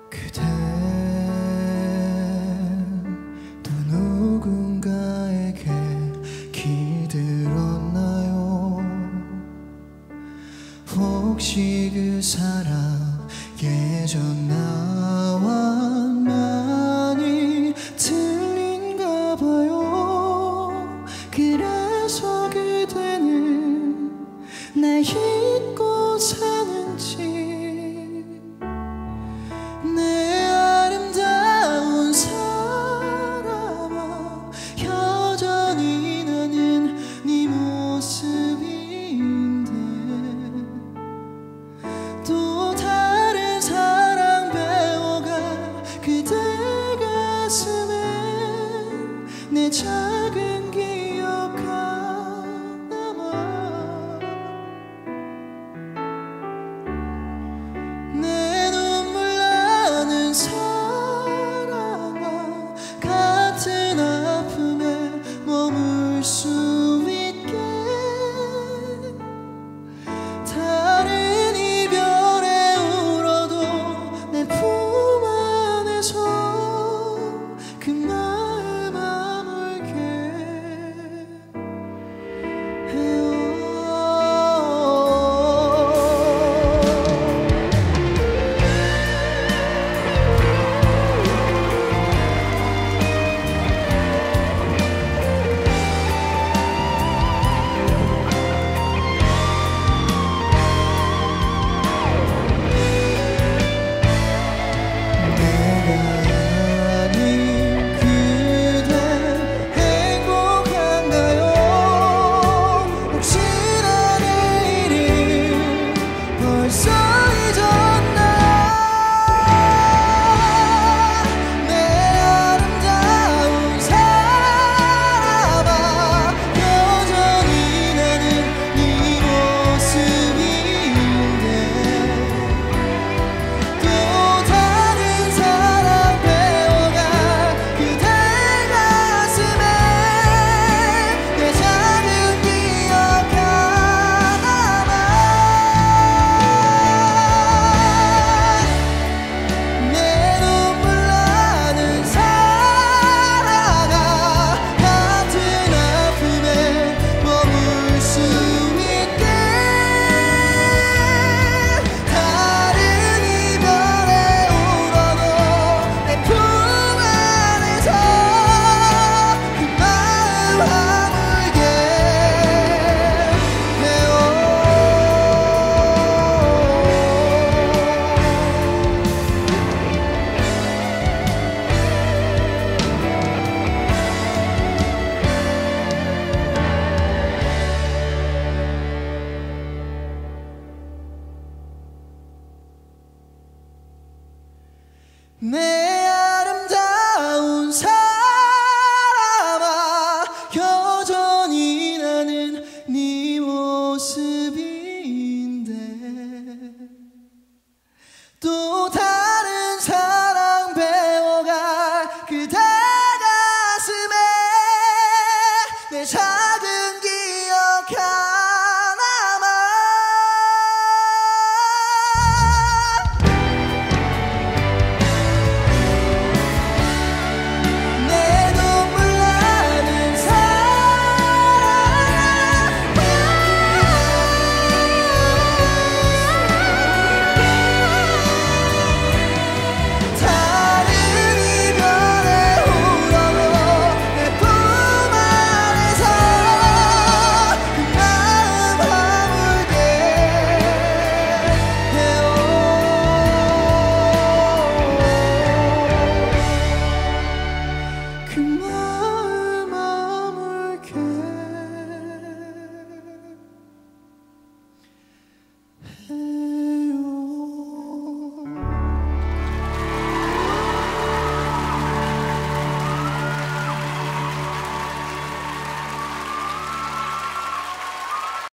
그대 또 누군가에게 기들었나요? 혹시 그 사람 예전 나와 많이 틀린가 봐요. 그래서 그대는 날 잊고 사는지. 내 아름다운 사람아, 여전히 나는 네 모습인데 또 다른 사랑 배워가 그대 가슴에 내 작은 기억 하나만. 내 눈물 나는 사랑아, 같은 아픔에 머물 수 있게 다른 이별에 울어도 내 품 안에서 그 마음 아물게 해요. 내 아름다운 사람아, 여전히 나는 네 모습인데 또